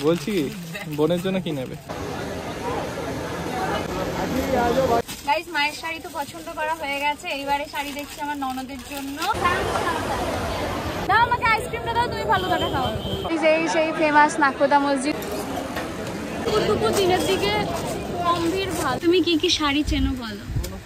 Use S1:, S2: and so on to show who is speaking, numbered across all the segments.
S1: বলছি বোনের জন্য কি নেবে?
S2: গাইস মায়ের শাড়ি তো পছন্দ করা হয়ে গেছে, এইবারে শাড়ি দেখছি আমার ননদের জন্য। না আমাকে আইসক্রিমটা দাও, তুমি ভালো করে খাও। সেই ফেমাস নাকোদা মসজিদ। দুপুর দিনের দিকে গম্ভীর ভালো। তুমি কি কি শাড়ি চেনো বলো?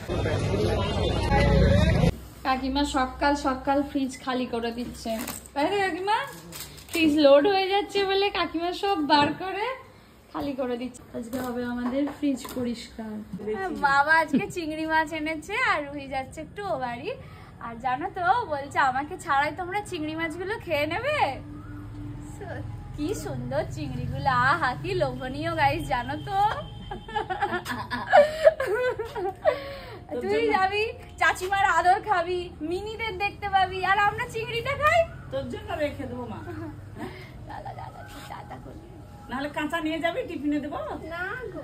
S2: কাকিমা সকাল সকাল ফ্রিজ খালি করে দিচ্ছে, তাই তো কাকিমা? ফ্রিজ লোড হয়ে যাচ্ছে বলে কাকিমা সব বার করে খালি করে দিচ্ছে। আজকে হবে আমাদের ফ্রিজ পরিষ্কার। বাবা আজকে চিংড়ি মাছ এনেছে আর রুহি যাচ্ছে একটু ও বাড়ি। আর জানো তো বলছে আমাকে ছাড়াই তোমরা চিংড়ি মাছগুলো খেয়ে নেবে। কি সুন্দর চিংড়িগুলো, আহা কি লোভনীয় গাইস, জানো তো? তুই যাবি চাচিমার আদর খাবি, মিনিদের দেখতে পাবি, আর আমরা চিংড়িটা খাই।
S3: তোর জন্য রেখে দেবো মা।
S2: দাদা দাদা দাদা করবি,
S3: নাহলে কাঁচা নিয়ে যাবি, টিফিনে দেবো না গো।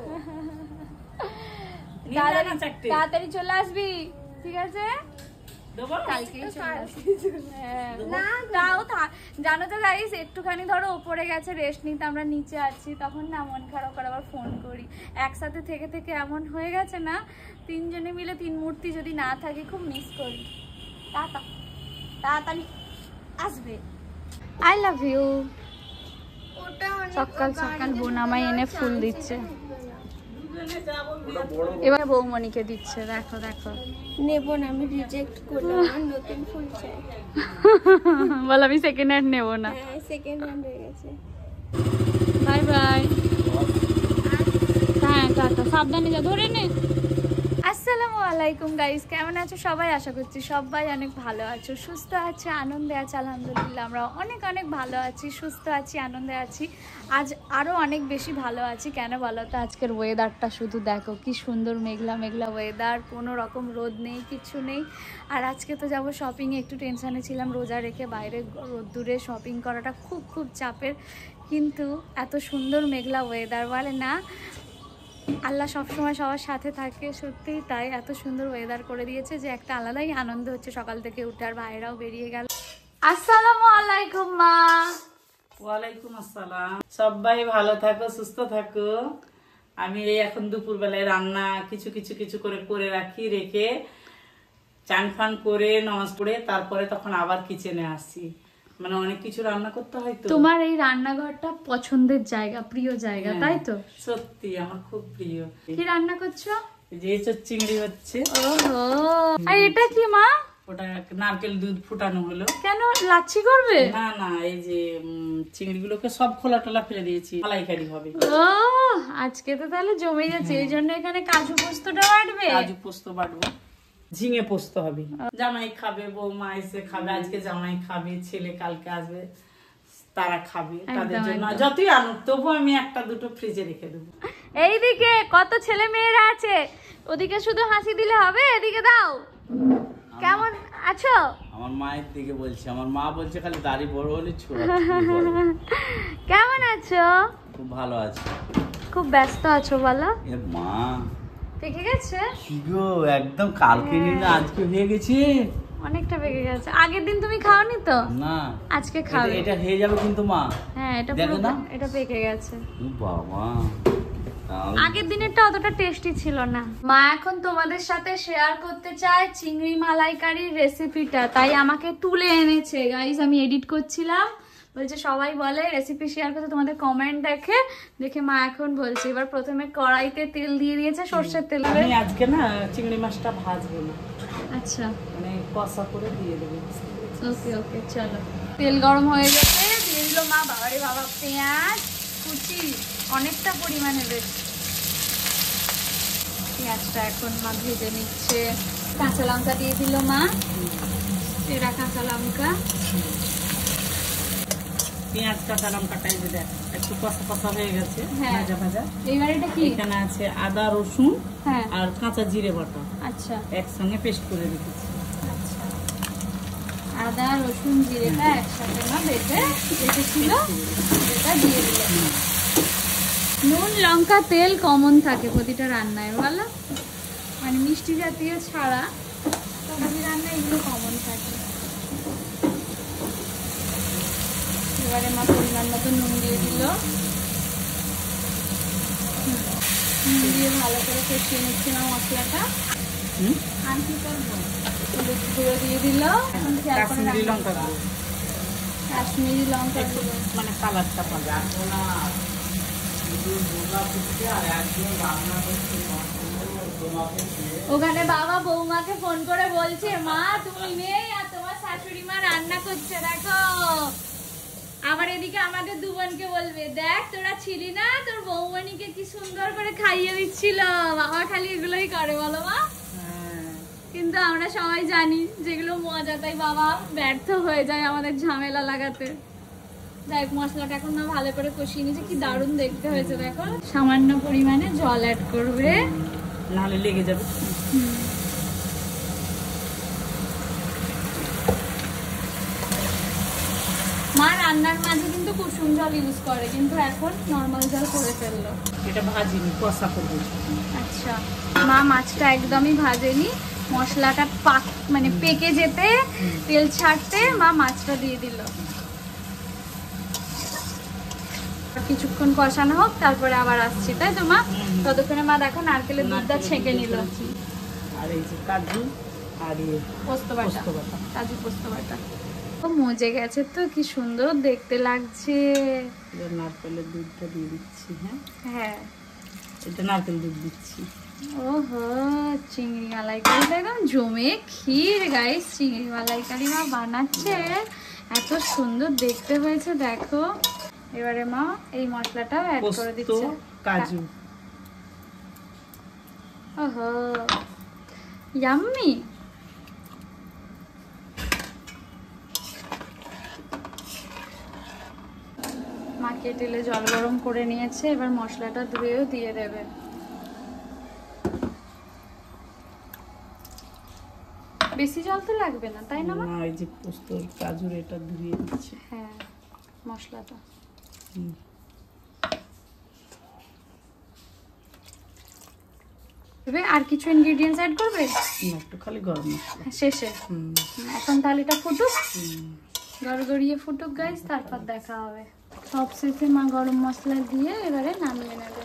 S2: তাড়াতাড়ি চলে আসবি, ঠিক আছে? জানো তো গাইস একটুখানি ধরো উপরে গেছে রেস্ট নিতে, আমরা নিচে আছি, তখন না মন খারাপ করে আবার ফোন করি। একসাথে থেকে থেকে এমন হয়ে গেছে না, তিনজনে মিলে তিন মূর্তি যদি না থাকে খুব মিস করি। তাড়াতাড়ি আসবে। I love you. সকাল সকাল বোন আমায় এনে ফুল দিচ্ছে, এবার বৌমণিকে দিচ্ছে। দেখো দেখো,
S4: নেবো না, আমি রিজেক্ট করলাম, নতুন ফুল চাই।
S2: বল আমি সেকেন্ড হ্যান্ড নেবো না।
S4: হ্যাঁ সেকেন্ড হ্যান্ড হয়ে গেছে।
S2: Bye bye. হ্যাঁ টাটা, সাবধানে যা, ধরে নে। আসসালামু আলাইকুম গাইস, কেমন আছো সবাই? আশা করছি সবাই অনেক ভালো আছো, সুস্থ আছে, আনন্দে আছে। আলহামদুলিল্লাহ আমরা অনেক অনেক ভালো আছি, সুস্থ আছি, আনন্দে আছি। আজ আরও অনেক বেশি ভালো আছি। কেন বলো তো? আজকের ওয়েদারটা শুধু দেখো, কি সুন্দর মেঘলা মেঘলা ওয়েদার, কোনো রকম রোদ নেই, কিছু নেই। আর আজকে তো যাবো শপিংয়ে, একটু টেনশানে ছিলাম, রোজা রেখে বাইরে রোদ্দুরে শপিং করাটা খুব খুব চাপের। কিন্তু এত সুন্দর মেঘলা ওয়েদার, বলে না আল্লাহ সবসময় সবার সাথে থাকে, সত্যিই তাই। এত সুন্দর ওয়েদার করে দিয়েছে যে একটা আলাদাই আনন্দ হচ্ছে সকাল থেকে উঠে। আর ভাইরাও বেরিয়ে গেল। আসসালামু আলাইকুম মা।
S3: ওয়ালাইকুম আসসালাম। সবাই ভালো থাকো, সুস্থ থাকো। আমি এই এখন দুপুর বেলায় রান্না কিছু কিছু কিছু করে রাখি, রেখে চান ফান করে নামাজ পড়ে তারপরে তখন আবার কিচেনে আসি। মানে অনেক কিছু রান্না করতে হয় তো।
S2: তোমার এই রান্নাঘরটা পছন্দের জায়গা, প্রিয় জায়গা, তাই তো?
S3: সত্যি আমার খুব প্রিয়।
S2: কি রান্না করছো?
S3: যে চিংড়ি হচ্ছে।
S2: ওহো, আর এটা কি মা?
S3: ওটা নারকেল দুধ ফুটানো হলো।
S2: কেন লাচ্ছি করবে?
S3: না না, এই যে চিংড়িগুলোকে সব খোলা টোলা ফেলে দিয়েছি, মালাইকারি হবে।
S2: ও আজকে তো তাহলে জমে যাচ্ছে। এই জন্য এখানে কাজু পোস্তটা বাটবে।
S3: কাজু পোস্ত বাটবো, ঝিঙে পোস্ত হবে। জামাই খাবে, বৌমা এসে খাবে, আজকে জামাই খাবে, ছেলে কালকে আসবে, তারা খাবে, তাদের জন্য যতই আনুক তবু আমি একটা দুটো ফ্রিজে রেখে দেবো।
S2: এইদিকে কত ছেলে মেয়েরা আছে, ওদিকে শুধু হাসি দিলে হবে, এদিকে দাও। কেমন আছো?
S5: আমার মায়ের দিকে বলছি, আমার মা বলছে খালি দাড়ি বড় হলে ছোট।
S2: কেমন আছো?
S5: খুব ভালো আছি।
S2: খুব ব্যস্ত আছো বলো?
S5: এ মা
S2: পেকে গেছে?
S5: কি গো, একদম কালকে নিয়ে আজকে হয়ে গেছে।
S2: অনেকটা পেকে গেছে। আগের দিন তুমি খাওনি তো?
S5: না
S2: আজকে খাবে।
S5: এটা হয়ে যাবে কিন্তু মা।
S2: হ্যাঁ এটা পুরো এটা পেকে গেছে।
S5: বাবা
S2: আগের দিনেরটা অতটা টেস্টি ছিল না। মা এখন তোমাদের সাথে শেয়ার করতে চায় চিংড়ি মালাইকারির রেসিপিটা, তাই আমাকে তুলে এনেছে। গাইস আমি এডিট করছিলাম, বলছে সবাই বলে রেসিপি শেয়ার করতে, তোমাদের কমেন্ট দেখে দেখে মা এখন বলছে। এবার প্রথমে কড়াইতে তেল দিয়ে দিয়েছে, সরষের তেল।
S3: আমি আজকে না চিংড়ি মাছটা ভাজবো না,
S2: আচ্ছা
S3: মানে কষা করে দিয়ে দেবো।
S2: ওকে ওকে চলো। তেল গরম হয়ে গেছে, দিয়ে দিল মা। বাবারে বাবা, পেঁয়াজ কুচি অনেকটা পরিমাণে বেশ। পেঁয়াজটা এখন মা ভেজে নিচ্ছে। কাঁচা লঙ্কা দিয়ে দিল মা, এরা কাঁচা লঙ্কা,
S3: পেঁয়াজ কাঁচা লঙ্কাটা এই যে দেখ একটু কষা কষা হয়ে গেছে, ভাজা ভাজা।
S2: এবার এটা কি?
S3: এখানে আছে আদা রসুন আর কাঁচা জিরে বাটা।
S2: আচ্ছা,
S3: একসঙ্গে পেস্ট করে রেখেছি।
S2: আচ্ছা, আদা রসুন জিরেটা একসাথে মা বেটে রেখেছিল, এটা দিয়ে দিল। নুন লঙ্কা তেল কমন থাকে প্রতিটা রান্নায় বলো, মানে মিষ্টি জাতীয় ছাড়া প্রতি রান্নায় এগুলো কমন থাকে। এবারে মা পরিমাণ মতো নুন দিয়ে দিল। দিয়ে ভালো করে কষিয়ে নিচ্ছি না মশলাটা। আনকি করবো হলুদ গুঁড়ো দিয়ে দিল, এখন খেয়াল করে
S3: কাশ্মীরি লঙ্কা গুঁড়ো,
S2: কাশ্মীরি লঙ্কা গুঁড়ো,
S3: মানে কালারটা পাবে।
S2: ওখানে বাবা বৌমাকে ফোন করে বলছে মা তুমি নেই আর তোমার শাশুড়ি মা রান্না করছে দেখো। আবার এদিকে আমাদের দু বোনকে বলবে দেখ তোরা ছিলি না, তোর বৌমণিকে কি সুন্দর করে খাইয়ে দিচ্ছিল। বাবা খালি এগুলোই করে বলো মা, কিন্তু আমরা সবাই জানি যেগুলো মজা, তাই বাবা ব্যর্থ হয়ে যায় আমাদের ঝামেলা লাগাতে। দেখ মশলাটা এখন না ভালো করে কষিয়ে নিয়েছে, কি দারুণ দেখতে হয়েছে দেখো। সামান্য পরিমাণে জল অ্যাড করবে,
S3: নাহলে লেগে যাবে।
S2: মা রান্নার মাঝে কিন্তু কুসুম জল ইউজ করে, কিন্তু এখন নর্মাল জল করে ফেললো।
S3: এটা ভাজিনি, কষা করবো।
S2: আচ্ছা, মা মাছটা একদমই ভাজেনি, মশলাটা মানে পেকে যেতে তেল ছাড়তে মা মাছটা দিয়ে দিল। কিছুক্ষণ কষানো হোক, তারপরে আবার আসছি, তাই তো মা? ততক্ষণে মা দেখো নারকেলের দুধটা ছেঁকে নিল।
S3: আর এই যে কাজু আর
S2: পোস্ত বাটা, কাজু পোস্ত বাটা মজে গেছে তো, কি সুন্দর দেখতে লাগছে।
S3: নারকেলের দুধটা দিয়ে দিচ্ছি।
S2: হ্যাঁ,
S3: এটা নারকেল দুধ দিচ্ছি।
S2: ওহো, চিংড়ি মালাইকারিটা একদম জমে ক্ষীর গাইস। চিংড়ি মালাইকারি মা বানাচ্ছে, এত সুন্দর দেখতে হয়েছে দেখো। এবারে মা এই মশলাটাও অ্যাড করে দিচ্ছে,
S3: কাজু।
S2: ওহো, ইয়াম্মি। মা কেটেলে জল গরম করে নিয়েছে, এবার মশলাটা ধুয়েও দিয়ে দেবে। বেশি জল তো লাগবে না, তাই না মা?
S3: এই যে পোস্তর কাজুর এটা ধুয়ে দিচ্ছি।
S2: হ্যাঁ, মশলাটা আর কিছু ইনগ্রেডিয়েন্টস অ্যাড করবে?
S3: একটু খালি গরম মশলা
S2: শেষে। এখন তাহলে এটা ফুটুক, গড়গড়িয়ে ফুটুক গাইস, তারপর দেখা হবে। সব শেষে মা গরম মশলা দিয়ে এবারে নামিয়ে নেবে।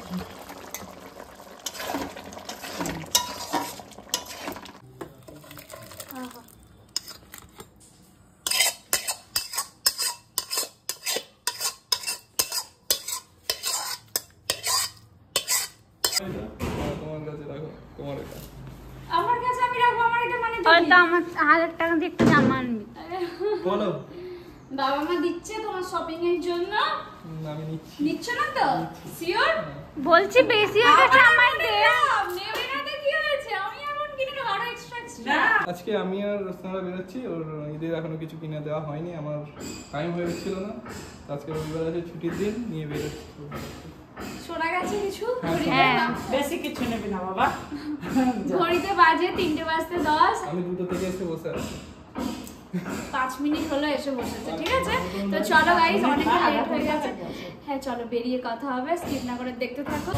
S1: তোমার কাছে রাখো, তোমার এটা।
S2: আমার কাছে আমি রাখবো, আমার এটা মানে
S4: হয়তো আমার 1000 টাকা দিয়ে একটু জামা আনবি।
S1: বলো।
S2: বাবা মা দিচ্ছে তোমার শপিং এর জন্য।
S1: আমি নিচ্ছি।
S2: নিচ্ছ না তো? শিওর?
S4: বলছি বেশি হয়ে গেছে আমায় দে।
S2: নেবে না তো কি হয়েছে? আমি এখন কিনে নেবো আরো এক্সট্রা।
S1: আজকে আমি আর রোশনারা বেরোচ্ছি, ওর ঈদের এখনো কিছু কিনে দেওয়া হয়নি, আমার টাইম হয়ে গেছিল না। আজকে রবিবার আছে, ছুটির দিন, নিয়ে বেরোচ্ছি।
S2: শোনা গেছে কিছু?
S4: হ্যাঁ,
S3: বেশি কিছু নেবে না বাবা।
S2: ঘড়িতে বাজে 3টে বাজতে 10।
S1: আমি 2টো থেকে এসে বসে আছি।
S2: 5 মিনিট হলো এসে বসেছে, ঠিক আছে? তো চলো গাইস, অনেকটা লেট হয়ে গেছে। হ্যাঁ চলো, বেরিয়ে কথা হবে, স্কিপ না করে দেখতে থাকো।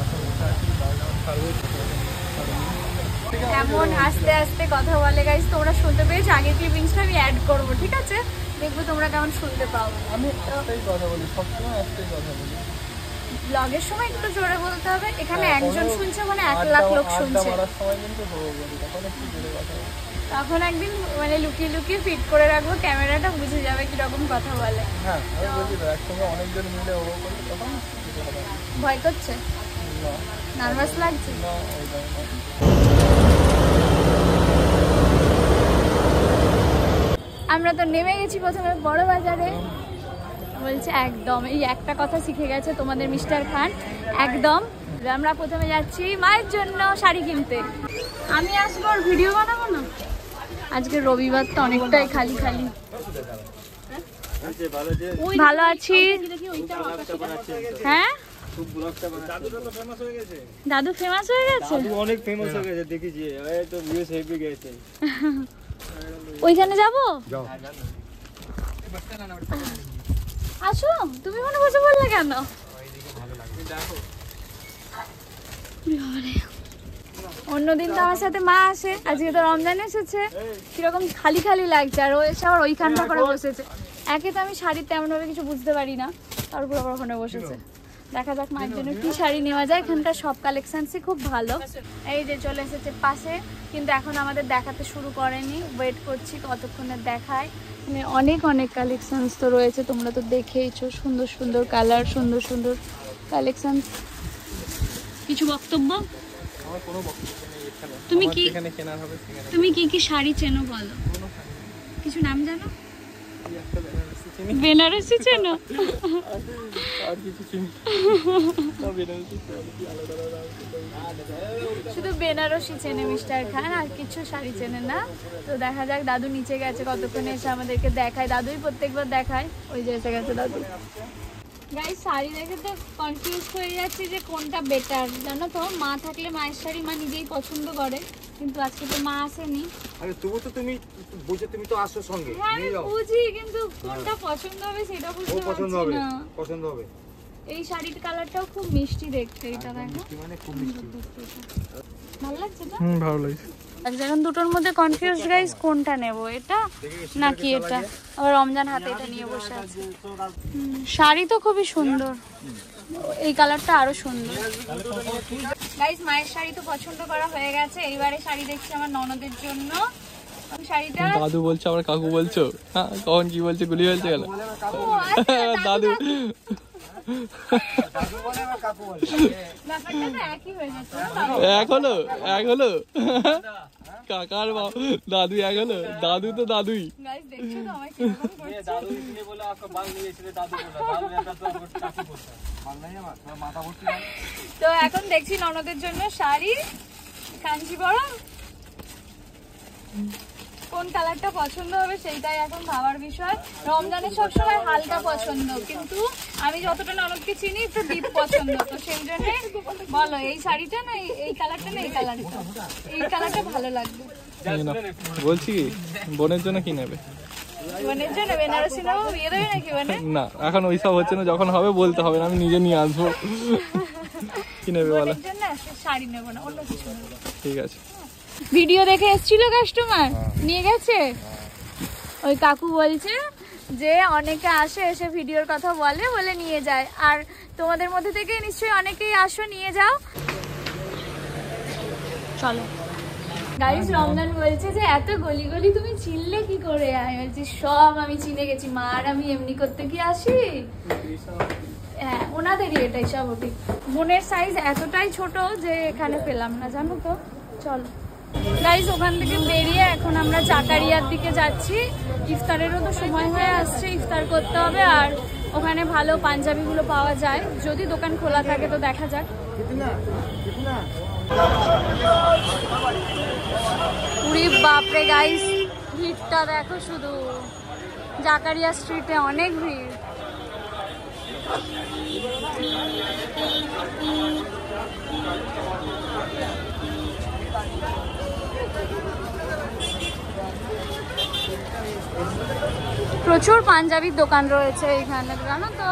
S2: এমন আস্তে আস্তে কথা বলে গাইস, তোমরা শুনতে পেয়েছো? আগের ক্লিপিংসটা আমি অ্যাড করবো, ঠিক আছে? দেখবো তোমরা কেমন শুনতে পাও।
S1: আমি একটাই কথা বলি, সবসময় একটাই কথা বলি।
S2: ব্লগের সময় একটু জোরে বলতে হবে, এখানে একজন শুনছে মানে 1 লাখ লোক শুনছে।
S1: সময় কিন্তু বলি, তখন একটু জোরে কথা বলি।
S2: তখন একদিন মানে লুকিয়ে লুকিয়ে ফিট করে রাখবো, ক্যামেরাটা বুঝে যাবে কিরকম কথা বলে।
S1: হ্যাঁ, আমি বলছি তো, একসঙ্গে অনেকজন মিলে ওভার করলে তখন
S2: ভয় করছে? নার্ভাস লাগছে? আমরা তো নেমে গেছি প্রথমে বড় বাজারে। বলছে একদম, এই একটা কথা শিখে গেছে তোমাদের মিস্টার খান, একদম। আমরা প্রথমে যাচ্ছি মায়ের জন্য শাড়ি কিনতে। আমি আসবো আর ভিডিও বানাবো না। আজকে রবিবার তো অনেকটাই খালি খালি। ভালো আছি। হ্যাঁ, দাদু ফেমাস হয়ে গেছে।
S6: অনেক ফেমাস হয়ে গেছে, দেখেছি। এই তো ভিউজ হেভি গেছে।
S2: ওইখানে যাবো? আসো, তুমি মনে বসে বললে কেন? অন্যদিন তো আমার সাথে মা আসে, আজকে তো রমজান এসেছে, কিরকম খালি খালি লাগছে। আর ও এসে আবার ওইখানটা করে বসেছে। একে তো আমি শাড়ির তেমন ভাবে কিছু বুঝতে পারি না, তারপর আবার ওখানে বসেছে। দেখা যাক মায়ের জন্য কি শাড়ি নেওয়া যায়। এখানকার সব কালেকশনসই খুব ভালো। এই যে চলে এসেছে পাশে, কিন্তু এখন আমাদের দেখাতে শুরু করেনি, ওয়েট করছি কতক্ষণে দেখায়। মানে অনেক অনেক কালেকশনস তো রয়েছে, তোমরা তো দেখেইছো, সুন্দর সুন্দর কালার, সুন্দর সুন্দর কালেকশন। কিছু বক্তব্য?
S1: আমার কোনো বক্তব্য নেই এখানে।
S2: তুমি কি
S1: এখানে কেনার হবে সেখানে।
S2: তুমি কি কি শাড়ি চেনো বলো? কিছু নাম জানো?
S1: এই একটা বেনারসি চিনি,
S2: বেনারসি চেনো?
S1: আর কিছু চিনি না। বেনারসি কি আলাদা আলাদা
S2: শুধু বেনারসি চেনে মিস্টার খান, আর কিছু শাড়ি চেনে না। তো দেখা যাক, দাদু নিচে গেছে, কতক্ষণে এসে আমাদেরকে দেখায়। দাদুই প্রত্যেকবার দেখায়। ওই যে এসে গেছে দাদু। গাইস শাড়ি দেখে তো কনফিউজ হয়ে যাচ্ছি যে কোনটা বেটার। জানো তো, মা থাকলে মায়ের শাড়ি মা নিজেই পছন্দ করে, কিন্তু আজকে তো মা আসেনি।
S6: আরে তবু তো তুমি বুঝে, তুমি তো আসো সঙ্গে
S2: হ্যাঁ
S6: নিয়ে যাও।
S2: বুঝি, কিন্তু কোনটা পছন্দ হবে সেটা
S6: ও
S2: বুঝতে
S6: পছন্দ
S2: পারছি
S6: হবে,
S2: না।
S6: পছন্দ হবে।
S2: এই শাড়ির কালারটাও খুব মিষ্টি দেখতে, এটা দেখো
S6: কি মানে খুব মিষ্টি।
S2: ভালো লাগছে তো।
S1: ভালো লাগছে।
S2: এখন দুটোর মধ্যে কনফিউজ গাইস, কোনটা নেব, এটা নাকি এটা? আবার রমজান হাতে এটা নিয়ে বসে আছে। শাড়ি তো খুবই সুন্দর, এই কালারটা আরো সুন্দর। গাইস মায়ের শাড়ি তো পছন্দ করা হয়ে গেছে, এইবারে শাড়ি দেখছি আমার ননদের জন্য। শাড়িটা
S1: দাদু বলছো আবার কাকু বলছো? হ্যাঁ, কখন কি বলছে গুলি হয়েছে গেল?
S2: ও, আচ্ছা,
S1: দাদু
S2: ব্যাপারটা তো একই হয়ে যাচ্ছে না?
S1: এক হলো কাকার দাদু এক হলো। দাদু তো দাদুই।
S2: গাইস দেখছো তো আমায় কিরকম করছে?
S6: দাদু इसलिए बोला आपका बाल नहीं इसलिए दादू बोला बाल रहता तो आपको काफी बोलता बाल नहीं है हमारा माथा भर्ती है।
S2: তো এখন দেখছি ননদের জন্য শাড়ি, কাঞ্জিবরম। কোন কালারটা পছন্দ হবে সেইটাই এখন ভাবার বিষয়। রমজানের সবসময় হালকা পছন্দ, কিন্তু আমি যতটা ননদকে চিনি একটু ডিপ পছন্দ। তো সেই জন্য বলো, এই শাড়িটা না এই কালারটা না এই কালারটা? এই কালারটা ভালো লাগবে।
S1: বলছি কি, বোনের জন্য কি নেবে?
S2: বোনের জন্য বেনারসি নেবো, বিয়ে দেবে নাকি বোনে?
S1: না, এখন ওইসব হচ্ছে না, যখন হবে বলতে হবে না, আমি নিজে নিয়ে আসবো। কি নেবে বলো?
S2: বোনের জন্য শাড়ি নেবো না, অন্য কিছু নেবো।
S1: ঠিক আছে।
S2: ভিডিও দেখে এসেছিল কাস্টমার, নিয়ে গেছে। ওই কাকু বলছে যে অনেকে আসে, এসে ভিডিওর কথা বলে, বলে নিয়ে যায়। আর তোমাদের মধ্যে থেকে নিশ্চয়ই অনেকেই আসো, নিয়ে যাও। চলো গাইস, রমজান বলছে যে এত গলি গলি তুমি চিনলে কি করে? আমি বলছি সব আমি চিনে গেছি, মা আর আমি এমনি করতে কি আসি। হ্যাঁ, ওনাদেরই এটাই স্বাভাবিক। বোনের সাইজ এতটাই ছোট যে এখানে পেলাম না, জানো তো। চলো গাইস, ওখান থেকে বেরিয়ে এখন আমরা জাকারিয়ার দিকে যাচ্ছি। ইফতারেরও তো সময় হয়ে আসছে, ইফতার করতে হবে। আর ওখানে ভালো পাঞ্জাবিগুলো পাওয়া যায়, যদি দোকান খোলা থাকে তো দেখা যাক। পুরি বাপরে গাইস, ভিড়টা দেখো শুধু। জাকারিয়া স্ট্রিটে অনেক ভিড়। প্রচুর পাঞ্জাবির দোকান রয়েছে এখানে, জানো তো।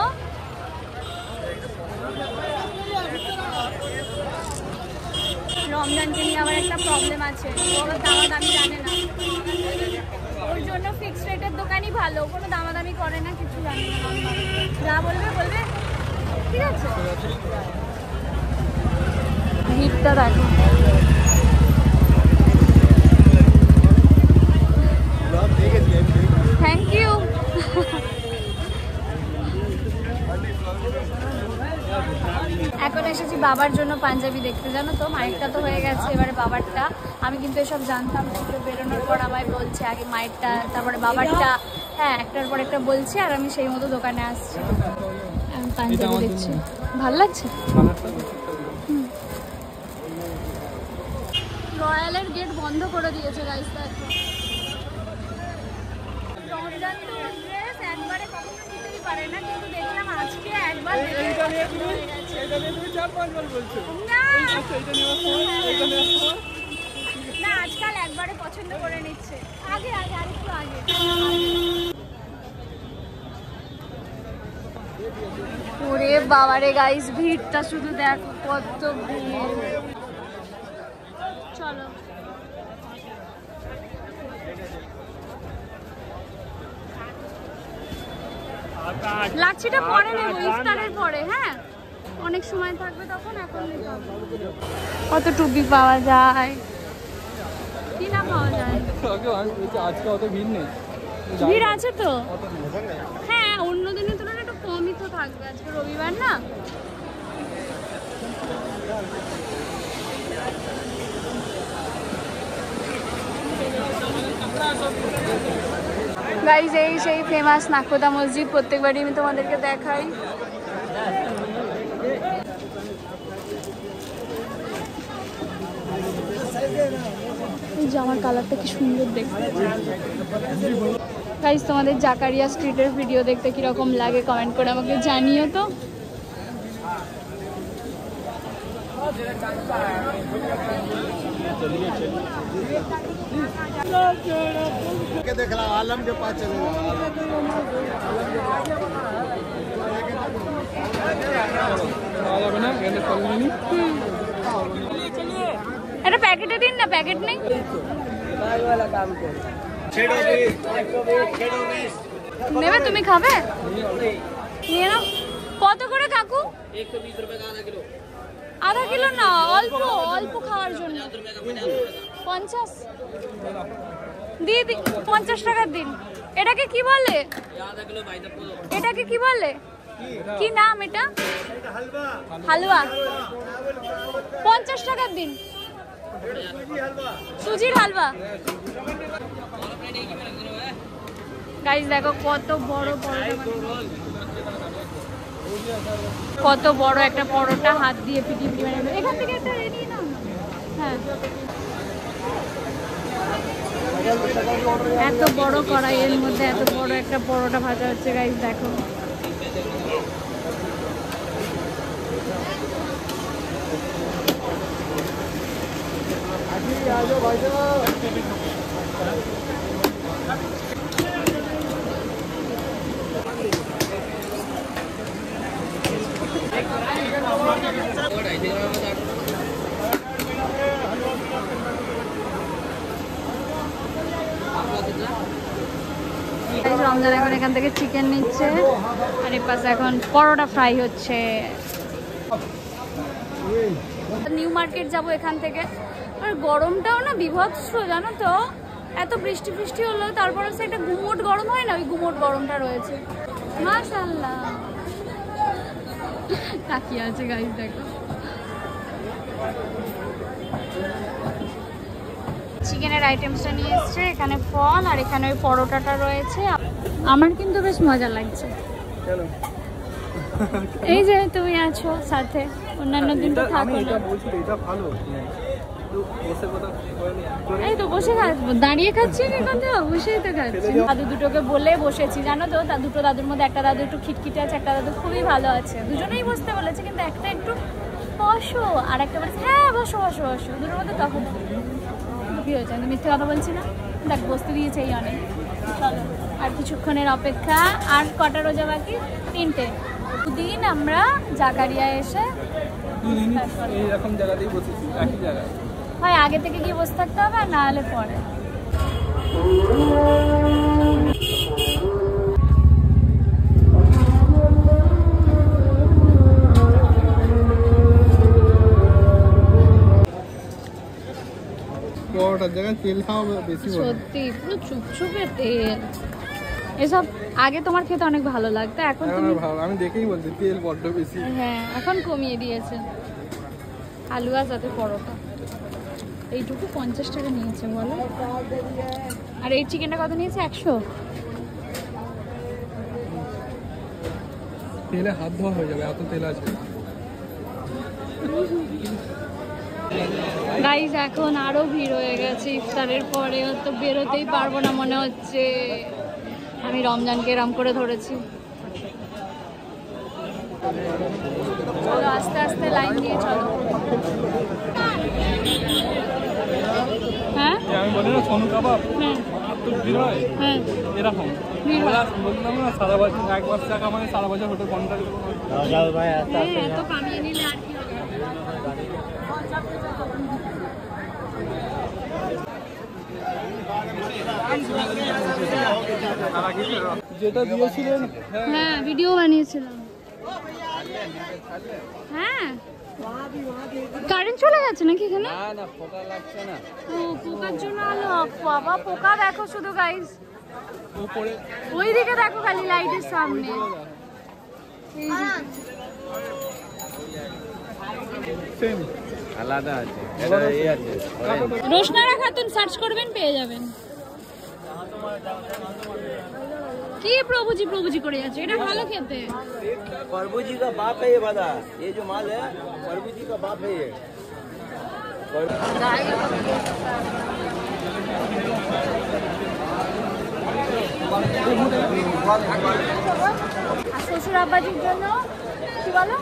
S2: রমজানকে নিয়ে আবার একটা প্রবলেম আছে, ওরা দামাদামি জানে না। ওর জন্য ফিক্সড রেটের দোকানই ভালো, কোনো দামাদামি করে না, কিছু জানে না। যা বলবে বলবে, ঠিক আছে। ভিড়টা দেখো। Thank you. এখন এসেছি বাবার জন্য পাঞ্জাবি দেখতে, জানো তো। মায়েরটা তো হয়ে গেছে, এবারে বাবারটা। আমি কিন্তু এসব জানতাম না, বেরোনোর পর আমায় বলছে আগে মায়েরটা তারপরে বাবারটা। হ্যাঁ, একটার পর একটা বলছি, আর আমি সেই মতো দোকানে আসছি। আমি পাঞ্জাবি দেখছি, ভালো লাগছে। রয়্যালের গেট বন্ধ করে দিয়েছে গাইস, দেখো। রমজান তো ড্রেস একবারে কখনো নিতেই পারে না, কিন্তু দেখলাম আজকে একবার না, আজকাল একবারে পছন্দ করে নিচ্ছে। আগে আগে আরেকটু আগে। ওরে বাবারে গাইস, ভিড়টা শুধু দেখো, কত ভিড়। চলো লাচ্ছিটা পরে নেবো, ইফতারের পরে। হ্যাঁ অনেক সময় থাকবে তখন, এখন নিতে হবে। কত টুপি পাওয়া যায়, কি না পাওয়া যায়।
S1: আজকে অত ভিড় নেই,
S2: ভিড় আছে তো, হ্যাঁ অন্য দিনের তুলনায় একটু কমই তো থাকবে, আজকে রবিবার না। গাইজ এই সেই ফেমাস নাকোদা মসজিদ, প্রত্যেকবারই আমি তোমাদেরকে দেখাই। এই জামার কালারটা কি সুন্দর দেখতে। গাইজ তোমাদের জাকারিয়া স্ট্রিটের ভিডিও দেখতে কিরকম লাগে কমেন্ট করে আমাকে জানিও তো। একটা প্যাকেটে দিন না, প্যাকেট নেই। নেবে তুমি খাবে? নিয়ে নাও। কত করে কাকু?
S5: 120 रुपए का आधा किलो।
S2: আধা কিলো না, অল্প অল্প খাওয়ার জন্য। 50 দিয়ে দিন, 50 টাকা দিন। এটাকে কি বলে?
S5: आधा किलो भाई तक दो।
S2: এটাকে কি বলে, কি নাম এটা? হালুয়া। 50 টাকা দিন। সুজির হালুয়া। গাইস দেখো কত বড় পরোটা, কত বড় একটা পরোটা হাত দিয়ে পিটি পিটি বানানো। এখান থেকে একটা নিয়ে নাও না। হ্যাঁ এত বড় কড়াইয়ের মধ্যে এত বড় একটা পরোটা ভাজা হচ্ছে গাইস দেখো। রমজান এখন এখান থেকে চিকেন নিচ্ছে, আর এর পাশে এখন পরোটা ফ্রাই হচ্ছে। নিউ মার্কেট যাব এখান থেকে। আর গরমটাও না বিভৎস জানো তো, এত বৃষ্টি বৃষ্টি হলো তারপরে সে একটা গুমোট গরম হয় না, ওই গুমোট গরমটা রয়েছে। মাশাআল্লাহ তাকিয়ে আছে গাইস দেখো। চিকেনের আইটেমসটা নিয়ে এসছে, এখানে ফল আর এখানে ওই পরোটাটা রয়েছে। আমার কিন্তু বেশ মজা লাগছে। এই যে তুমি আছো সাথে, অন্যান্য দিন তো থাকো না। এই তো বসে খাচ্ছি, দাঁড়িয়ে খাচ্ছি এখন তো বসেই তো খাচ্ছি। দাদু দুটোকে বলে বসেছি জানো তো, দুটো দাদুর মধ্যে একটা দাদু একটু খিটখিটে আছে, একটা দাদু খুবই ভালো আছে। দুজনেই বসতে বলেছে, কিন্তু একটা একটু বসো আর একটা বলেছে হ্যাঁ বসো বসো বসো। দুটোর মধ্যে তখন কি হয়েছে, আমি মিথ্যে কথা বলছি না। দেখ বসতে দিয়েছে এই অনেক। চলো আর কিছুক্ষণের অপেক্ষা। আর কটা রোজা বাকি? 3টে। দুদিন আমরা জাকারিয়া এসে
S1: এইরকম জায়গাতেই বসেছি, একই জায়গায়।
S2: হয় আগে থেকে গিয়ে বসে থাকতে হবে, আর না হলে পরে।
S1: পরোটার জায়গায় তেল খাওয়া বেশি ভালো।
S2: সত্যি পুরো চুপচুপে তেল। এসব আগে তোমার খেতে অনেক ভালো লাগতো, এখন তুমি
S1: আমি দেখেই বলছি তেল বড্ড বেশি।
S2: হ্যাঁ এখন কমিয়ে দিয়েছে। হালুয়া সাথে পরোটা এইটুকু 50 টাকা নিয়েছে বলো। আর এই চিকেনটা কত নিয়েছে? 100।
S1: তেলে হাত ধোয়া হয়ে যাবে, এত তেল আছে।
S2: গাইজ এখন আরো ভিড় হয়ে গেছে, ইফতারের পরে তো বেরোতেই পারবো না মনে হচ্ছে। আমি রমজানকে এরম করে ধরেছি। চলো আস্তে আস্তে লাইন দিয়ে চলো। হ্যাঁ
S1: আমি বলি না সোনু কাবাব,
S2: হ্যাঁ
S1: তো ভিড় হয়
S2: হ্যাঁ
S1: এরকম।
S2: ভিড় হয়।
S1: বললাম না সারা বছর, 1 বছর টাকা মানে সারা বছর হোটেল কন্ট্রাক্ট।
S2: হ্যাঁ এত কামিয়ে নিলে আর কি হবে।
S1: যেটা দিয়েছিলেন
S2: হ্যাঁ ভিডিও বানিয়েছিলাম। হ্যাঁ কারেন্ট চলে যাচ্ছে নাকি এখানে?
S6: না না পোকা লাগছে না।
S2: ও পোকার জন্য আলো। বাবা পোকা দেখো শুধু গাইস,
S1: উপরে
S2: ওইদিকে দেখো খালি লাইটের সামনে।
S1: সেম
S6: আলাদা আছে, এটা এই আছে
S2: রোশনারা খাতুন সার্চ করবেন পেয়ে যাবেন। কি প্রভুজি প্রভুজি করে যাচ্ছে, এটা ভালো খেতে।
S6: प्रभु जी का बाप है ये बता, ये जो माल है प्रभु जी का बाप है ये।
S2: আর শ্বশুর আব্বাজির জন্য কি বলো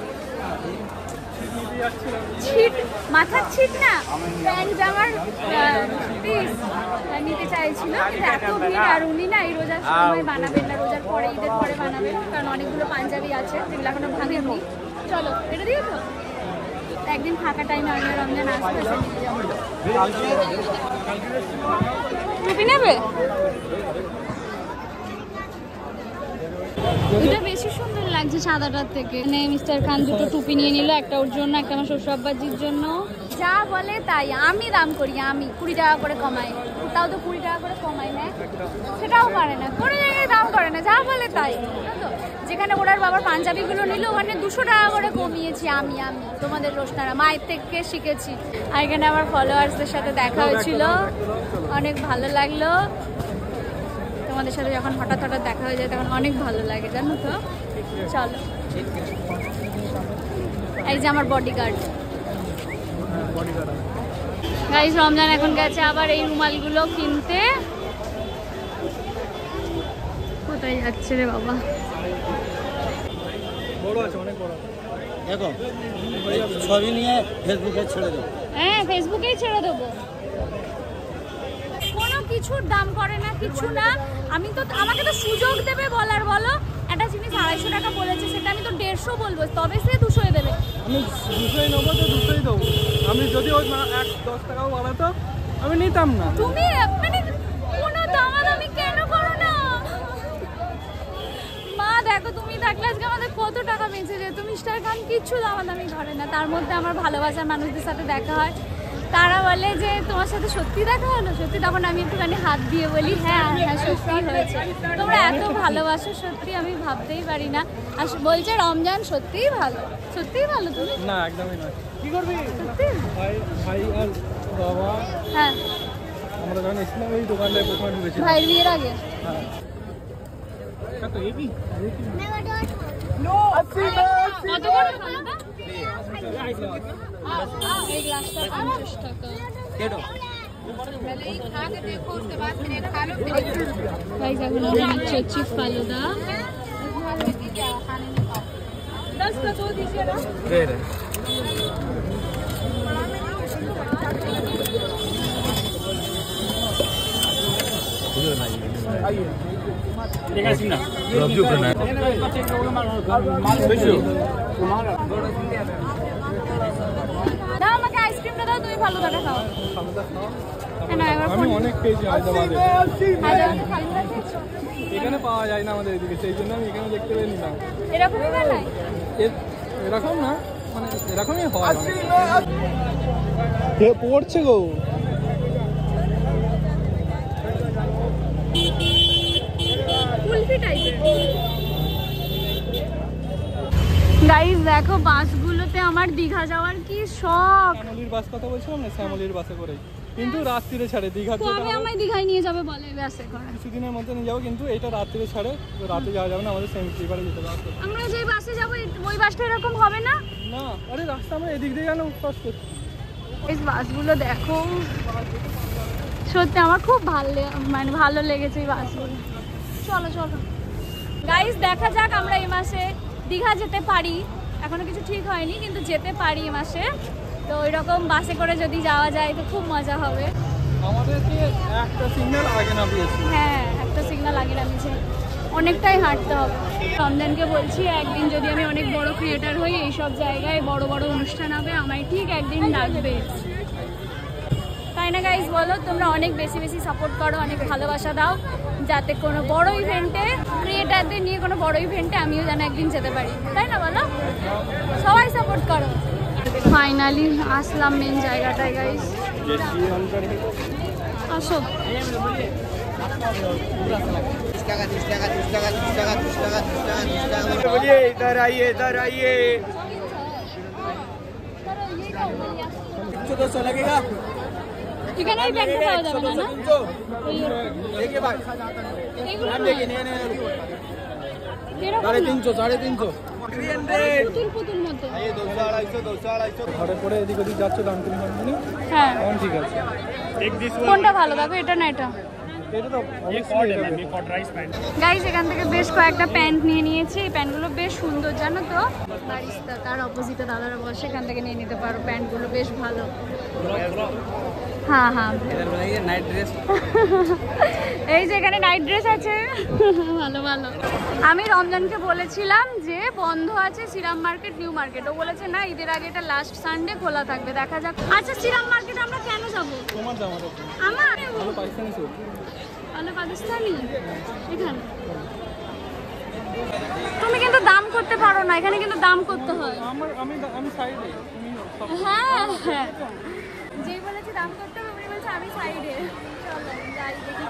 S2: ছিট, মাথার ছিট না, প্যান্ট জামার পিস নিতে চাইছিল, কিন্তু এত ভিড় আর উনি না এই রোজার সময় বানাবেন না, রোজার পরে ঈদের পরে বানাবেন, কারণ অনেকগুলো পাঞ্জাবি আছে যেগুলো এখনো ভাঙেনি। চলো এটা দিয়ে তো একদিন ফাঁকা টাইমে আমি রমজান আসতে টুপি নেবে। এটা বেশি সুন্দর লাগছে সাদাটার থেকে। মিস্টার খান দুটো টুপি নিয়ে নিল, একটা ওর জন্য একটা আমার শ্বশুর আব্বাজির জন্য। যা বলে তাই, আমি দাম করি, আমি 20 টাকা করে কমাই, তাও তো 20 টাকা করে কমাই না, সেটাও পারে না, কোনো জায়গায় দাম করে না, যা বলে তাই। যেখানে ওনার বাবার পাঞ্জাবিগুলো নিল ওখানে 200 টাকা করে কমিয়েছি আমি তোমাদের রোশনারা মায়ের থেকে শিখেছি। আর এখানে আমার ফলোয়ার্সদের সাথে দেখা হয়েছিল, অনেক ভালো লাগলো। তোমাদের সাথে যখন হঠাৎ হঠাৎ দেখা হয়ে যায় তখন অনেক ভালো লাগে, জানো তো। চলো, এই যে আমার বডিগার্ড গাইস, রমজান এখন গেছে আবার এই রুমালগুলো কিনতে। কোথায় যাচ্ছে রে বাবা?
S1: বড় আছে, অনেক বড়।
S6: দেখো ছবি নিয়ে ফেসবুকে ছেড়ে দেবো।
S2: হ্যাঁ ফেসবুকেই ছেড়ে দেবো। কোনো কিছুর দাম করে না, কিছু না। আমাকে তো সুযোগ দেবে বলার, বলো একটা জিনিস 250 টাকা বলেছে, সেটা আমি তো 150 বলবো, তবে সে 200 দেবে।
S1: আমি 200 নেবো তো 200 দেবো। আমি যদি ওই 10 টাকাও বাড়াতো আমি নিতাম না।
S2: তুমি মানে কোনো দামাদামি কেন করো না? মা দেখো, তুমি থাকলে আজকে আমাদের কত টাকা বেঁচে যেত। মিস্টার খান কিচ্ছু দামাদামি করে না। তার মধ্যে আমার ভালোবাসার মানুষদের সাথে দেখা হয়, তারা বলে যে তোমার সাথে সত্যি দেখা হলো, সত্যি। তখন আমি একটুখানি হাত দিয়ে বলি হ্যাঁ হ্যাঁ সত্যি হয়েছে। তোমরা এত ভালোবাসো, সত্যি আমি ভাবতেই পারি না। আর বলছে রমজান সত্যিই ভালো, সত্যিই ভালো। তুমি
S1: না একদমই নয়। কি করবি?
S2: সত্যি?
S1: ভাই আর বাবা,
S2: হ্যাঁ
S1: আমরা যখন এসেছিলাম এই দোকানটায় প্রথমে ঢুকেছিলাম
S2: ভাইয়ের বিয়ের আগে।
S1: হ্যাঁ কত এই কি
S2: কত করে খাওয়াটা? এই গ্লাসটা 50 টাকা। গাইস এখন আমরা নিচ্ছি হচ্ছে ফালুদা।
S1: দে রে।
S2: দাও আমাকে আইসক্রিমটা দাও, তুমি ফালুদাটা খাও।
S1: আমি অনেক পেয়েছি হায়দ্রাবাদে,
S2: হায়দ্রাবাদে ফালুদা খেয়েছো?
S1: এখানে পাওয়া যায় না আমাদের এদিকে, সেই জন্য আমি এখানে দেখতে পেয়ে নিলাম।
S2: এরকমই বানায়?
S1: এরকম না, মানে এরকমই হয়। কে পড়ছে গো?
S2: কুলফি টাইপের। গাইস দেখো বাসগুলোতে আমার দীঘা যাওয়ার কি শখ।
S1: শ্যামলির বাস কথা বলছিলাম না, শ্যামলির বাসে করে, কিন্তু রাত্রিরে ছাড়ে। দীঘা
S2: কবে আমায় দীঘায় নিয়ে যাবে বলে বাসে করে?
S1: কিছুদিনের মধ্যে নিয়ে যাবো, কিন্তু এটা রাত্রিরে ছাড়ে, রাতে যাওয়া যাবে না, আমাদের সেমি স্লিপারে যেতে হবে।
S2: আমরা যে বাসে যাবো ওই বাসটা এরকম হবে না?
S1: না আরে রাস্তা আমরা এদিক দিয়ে গেলাম ফার্স্ট করছি।
S2: এই বাসগুলো দেখো, সত্যি আমার খুব মানে ভালো লেগেছে এই বাসগুলো। চলো চলো গাইস, দেখা যাক আমরা এই মাসে দীঘা যেতে পারি। এখনো কিছু ঠিক হয়নি, কিন্তু যেতে পারি এই মাসে। তো ওই রকম বাসে করে যদি যাওয়া যায় তো খুব মজা হবে।
S1: আমাদেরকে একটা সিগন্যাল আগে নামিয়েছি।
S2: হ্যাঁ একটা সিগন্যাল আগে নামিয়েছে, অনেকটাই হাঁটতে হবে। রমজানকে বলছি একদিন যদি আমি অনেক বড় ক্রিয়েটার হই, এইসব জায়গায় বড় বড় অনুষ্ঠান হবে, আমায় ঠিক একদিন ডাকবে, তাই না গাইস? বলো তোমরা অনেক বেশি বেশি সাপোর্ট করো, অনেক ভালোবাসা দাও, যাতে কোনো বড় ইভেন্টে, ক্রিয়েটারদের নিয়ে কোনো বড় ইভেন্টে আমিও যেন একদিন যেতে পারি, তাই না বলো? সবাই সাপোর্ট করো। ফাইনালি আসলাম মেন জায়গাটায় গাইস। আসো।
S6: इधर आइए इधर आइए 200 लगेगा
S2: এখানে এই ব্যাগটা পাওয়া যাবে না, না?
S6: देखिए भाई
S2: এইগুলো
S6: हम देखिए नहीं नहीं
S2: এরকম
S6: 350
S2: পুতুল পুতুল মতো।
S6: 200
S1: ঘরে পরে এদিক ওদিক যাচ্ছে দাম কিনে কিনে
S2: হ্যাঁ,
S1: তখন ঠিক আছে।
S2: কোনটা ভালো দেখো, এটা না এটা?
S1: এটা তো অবশ্যই এটা
S2: গাইস এখান থেকে বেশ কয়েকটা প্যান্ট নিয়ে নিয়েছি। এই প্যান্টগুলো বেশ সুন্দর জানো তো। বারিস্তা তার অপোজিটে দাদারা বসে, এখান থেকে নিয়ে নিতে পারো। প্যান্টগুলো বেশ ভালো। হ্যাঁ হ্যাঁ,
S5: इधर बनाइए नाइट ड्रेस
S2: এই যে এখানে নাইট ড্রেস আছে। ভালো ভালো। আমি রমজানকে বলেছিলাম যে বন্ধ আছে শ্রীরাম মার্কেট, নিউ মার্কেট। ও বলেছে না, ঈদের আগে এটা লাস্ট সানডে খোলা থাকবে, দেখা যাক। আচ্ছা শ্রীরাম মার্কেট আমরা কেন যাবো?
S1: তোমার জামাটা
S2: আমার
S1: ভালো পাকিস্তানি স্যুট।
S2: ভালো পাকিস্তানি এখানে। তুমি কিন্তু দাম করতে পারো না, এখানে কিন্তু দাম করতে হয়।
S1: আমি সাইডে, তুমি
S2: হ্যাঁ হ্যাঁ, যেই বলেছি দাম করতে হবে উনি বলছে আমি সাইডে। চলো যাই দেখি।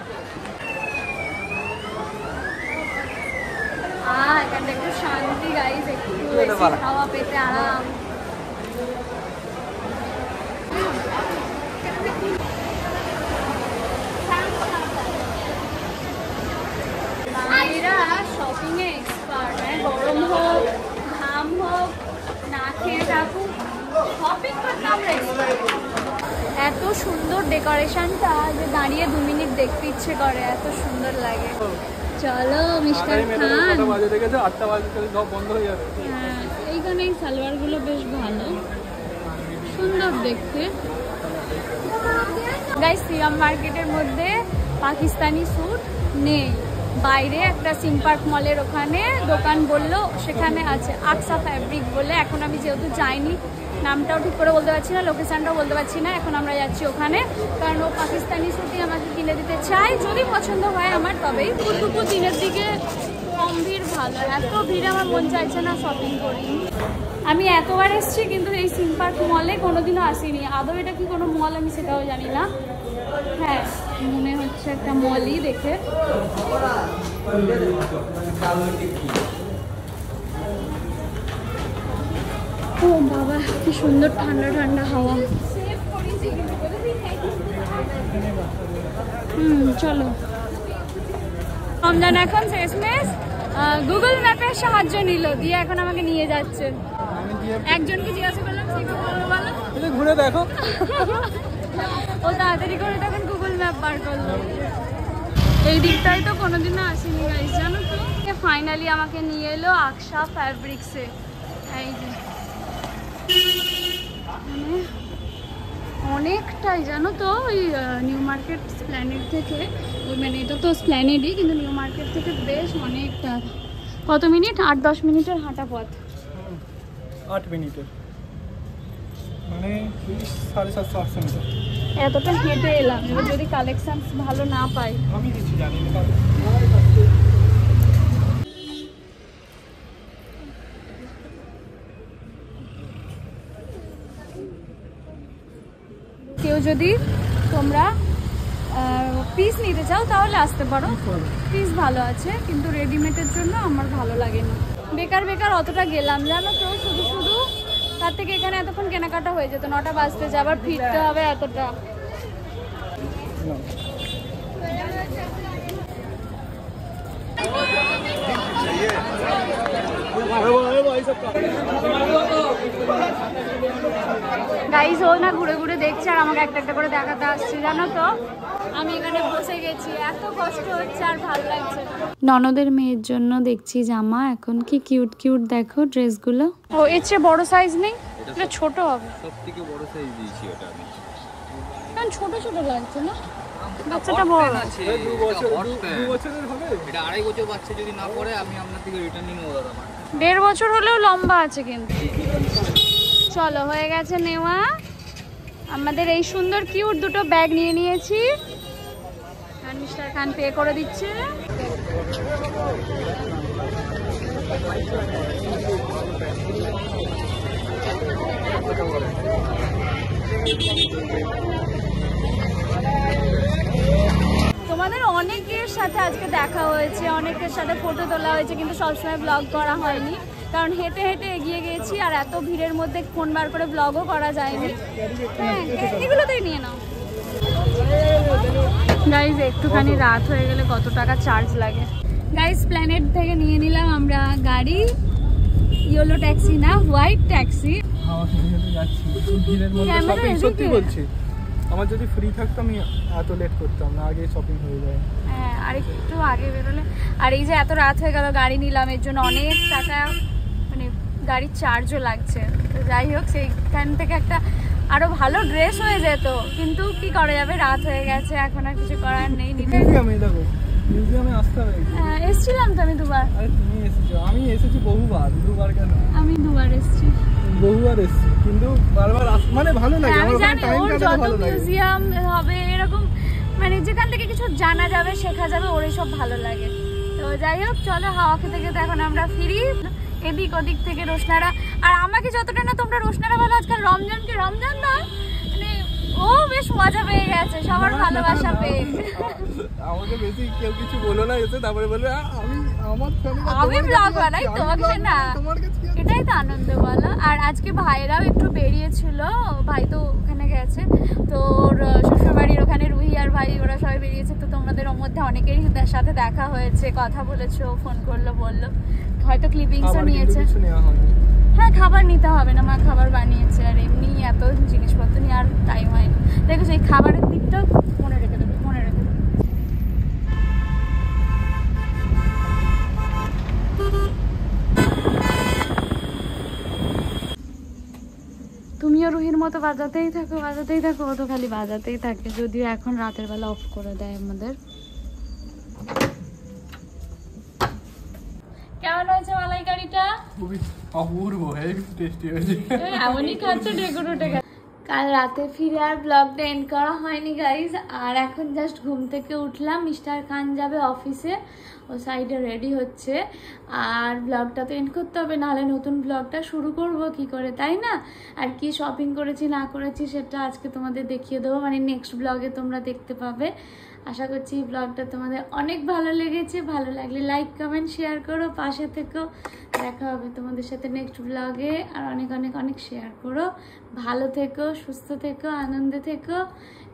S2: এখানটা একটু শান্তি গাইস, একটু এসি হাওয়া পেতে আরাম। এরা শপিং এ এক্সপার্ট, গরম হোক ঘাম হোক না খেয়ে থাকুক, শপিং করতে আমরা এক্সপার্ট। এত সুন্দর ডেকোরেশনটা যে দাঁড়িয়ে 2 মিনিট দেখতে ইচ্ছে করে, এত সুন্দর লাগে। চলো মিস্টার খান।
S1: 8টা বাজে দেখেছো, 8টা বাজে সব বন্ধ হয়ে যাবে।
S2: হ্যাঁ, এইখানে এই সালোয়ারগুলো বেশ ভালো, সুন্দর দেখতে। গাইস শ্রীরাম মার্কেটের মধ্যে পাকিস্তানি স্যুট নেই। বাইরে একটা সিম পার্ক মলের ওখানে দোকান বললো, সেখানে আছে আকসা ফ্যাব্রিক বলে। এখন আমি যেহেতু যাইনি, নামটাও ঠিক করে বলতে পারছি না, লোকেশনটাও বলতে পারছি না। এখন আমরা যাচ্ছি ওখানে, কারণ ও পাকিস্তানি স্যুটই আমাকে কিনে দিতে চাই। যদি পছন্দ হয় আমার, তবেই। দুপুর 3-এর দিকে কম ভিড় ভালো, এত ভিড় আমার মন চাইছে না শপিং করি। আমি এতবার এসেছি কিন্তু এই সিম পার্ক মলে কোনোদিনও আসিনি। আদৌ এটা কি কোনো মল আমি সেটাও জানি না। হ্যাঁ মনে হচ্ছে একটা মলই দেখে। ও বাবা কি সুন্দর ঠান্ডা ঠান্ডা হাওয়া। চলো। রমজান এখন শেষমেশ গুগল ম্যাপের সাহায্য নিল, দিয়ে এখন আমাকে নিয়ে যাচ্ছে। একজনকে জিজ্ঞাসা করলাম
S1: ঘুরে দেখো।
S2: ও তাড়াতাড়ি করে তখন গুগল ম্যাপ বার করলো। এই দিকটাই তো কোনোদিনও আসেনি গাইস, জানো তো। ফাইনালি আমাকে নিয়ে এলো আকসা ফ্যাব্রিক্সে। এই যে অনেকটাই জানো তো, ওই নিউ মার্কেট স্প্ল্যানেড থেকে, ওই মানে এটা তো স্প্ল্যানেডই কিন্তু নিউ মার্কেট থেকে বেশ অনেকটা। কত মিনিট? 8-10 মিনিটের হাঁটা পথ।
S1: 8 মিনিটের মানে 750-800 মিটার।
S2: এতটা হেঁটে এলাম, এবার যদি কালেকশন ভালো না পাই।
S1: আমি কিছু জানি না।
S2: কেউ যদি তোমরা পিস নিতে চাও তাহলে আসতে পারো, পিস ভালো আছে, কিন্তু রেডিমেডের জন্য আমার ভালো লাগেনি। বেকার বেকার অতটা গেলাম জানো তো, শুধু শুধু। তার থেকে এখানে এতক্ষণ কেনাকাটা হয়ে যেত, 9টা বাজতে যাবার ফিরতে হবে এতটা। গাইস ও না ঘুরে ঘুরে দেখছে আর আমাকে একটা একটা করে দেখাতে আসছে, জানো তো। আমি এখানে বসে গেছি, এত কষ্ট হচ্ছে আর ভালো লাগছে। ননদের মেয়ের জন্য দেখছি জামা, এখন কি কিউট কিউট দেখো ড্রেসগুলো। ও এর চেয়ে বড় সাইজ নেই? এটা ছোট হবে।
S6: সবথেকে বড় সাইজ দিয়েছি ওটা আমি।
S2: কারণ ছোট ছোট লাগছে না, বাচ্চাটা বড়
S6: আছে 2 বছরের হবে। এটা 2.5 বছর বাচ্চা যদি না পড়ে আমি আপনার থেকে রিটার্ন নিয়ে নেবো দাদা।
S2: 1.5 বছর হলেও লম্বা আছে কিন্তু। চলো হয়ে গেছে নেওয়া। আমাদের এই সুন্দর কিউট দুটো ব্যাগ নিয়ে নিয়েছি। আর মিস্টার খান পে করে দিচ্ছে। তোমাদের অনেকের সাথে আজকে দেখা হয়েছে, অনেকের সাথে ফটো তোলা হয়েছে, কিন্তু সবসময় ব্লগ করা হয়নি কারণ হেঁটে হেঁটে এগিয়ে গেছি আর এত ভিড়ের মধ্যে ফোন বার করে ব্লগও করা যায়নি। হ্যাঁ, এগুলোতেই নিয়ে নাও। গাইজ একটুখানি রাত হয়ে গেলে কত টাকা চার্জ লাগে। গাইজ প্ল্যানেট থেকে নিয়ে নিলাম আমরা গাড়ি, ইয়েলো ট্যাক্সি না হোয়াইট ট্যাক্সি।
S1: হাওয়া খেতে খেতে যাচ্ছি ভিড়ের মধ্যে।
S2: ক্যামেরা
S1: শপিং সত্যি
S2: এদিকে।
S1: বলছি, আমার যদি ফ্রি থাকতো আমি এত লেট করতাম না, আগে শপিং হয়ে যায়।
S2: হ্যাঁ, আর একটু আগে বেরোলে। আর এই যে এত রাত হয়ে গেল গাড়ি নিলাম, এর জন্য অনেক টাকা মানে গাড়ির চার্জও লাগছে। তো যাই হোক, সেইখান থেকে একটা আরো ভালো ড্রেস হয়ে যেত, কিন্তু কি করা যাবে, রাত হয়ে গেছে, এখন আর কিছু করার নেই।
S1: মিউজিয়ামে দেখো, মিউজিয়ামে আসতে হবে।
S2: এসছিলাম তো আমি দুবার।
S1: আরে তুমি এসেছো, আমি এসেছি বহুবার। দুবার কেন,
S2: আমি দুবার এসছি।
S1: বহুবার এসেছি, কিন্তু বারবার মানে ভালো লাগে।
S2: আমি
S1: আমার
S2: জানি
S1: টাইম
S2: ওর
S1: কাটাতে
S2: যত
S1: ভালো লাগে।
S2: মিউজিয়াম হবে এরকম, মানে যেখান থেকে কিছু জানা যাবে, শেখা যাবে, ওরই সব ভালো লাগে। তো যাই হোক, চলো হাওয়া খেতে খেতে এখন আমরা ফিরি। এদিক ওদিক থেকে রোশনারা, আর আমাকে যতটা না তোমরা রোশনারা বলো, আজকাল রমজানকে রমজান না, মানে ও বেশ মজা পেয়ে গেছে সবার ভালোবাসা পেয়ে।
S1: আমাকে বেশি কেউ কিছু বলো না, এসে তারপরে বলবে
S2: আমি ব্লগ বানাই, তোমাকে না, এটাই তো আনন্দ বলো। আর আজকে ভাইরাও একটু বেরিয়েছিল, ভাই তো ওখানে গেছে, তো ওর শ্বশুরবাড়ির ওখানে রুহি আর ভাই ওরা সবাই বেরিয়েছে। তো তোমাদের ওর মধ্যে অনেকেরই সাথে দেখা হয়েছে, কথা বলেছো, ফোন করলো, বললো, হয়তো ক্লিপিংসও নিয়েছে। হ্যাঁ, খাবার নিতে হবে না, মা খাবার বানিয়েছে। আর এমনি এত জিনিসপত্র নিয়ে আর টাইম হয়নি। দেখো সেই খাবারের দিকটাও মনে রেখে দেবে, মনে রেখে দেবে। তুমিও রুহির মতো বাজাতেই থাকো, বাজাতেই থাকো, ও তো খালি বাজাতেই থাকে। যদিও এখন রাতের বেলা অফ করে দেয় আমাদের। কেমন হয়েছে মালাইকারিটা?
S1: খুবই অপূর্ব, হেভি টেস্টি হয়েছে।
S2: এমনই খাচ্ছে, ডেকুর উঠে গেছে। কাল রাতে ফিরে আর ব্লগটা এন্ড করা হয়নি গাইজ। আর এখন জাস্ট ঘুম থেকে উঠলাম, মিস্টার খান যাবে অফিসে, ও সাইডে রেডি হচ্ছে। আর ব্লগটা তো এন্ড করতে হবে, নাহলে নতুন ব্লগটা শুরু করব কি করে, তাই না? আর কি শপিং করেছি না করেছি সেটা আজকে তোমাদের দেখিয়ে দেবো, মানে নেক্সট ব্লগে তোমরা দেখতে পাবে। আশা করছি এই ব্লগটা তোমাদের অনেক ভালো লেগেছে। ভালো লাগলে লাইক কমেন্ট শেয়ার করো, পাশে থেকো। দেখা হবে তোমাদের সাথে নেক্সট ব্লগে। আর অনেক অনেক অনেক শেয়ার করো। ভালো থেকো, সুস্থ থেকো, আনন্দে থেকো।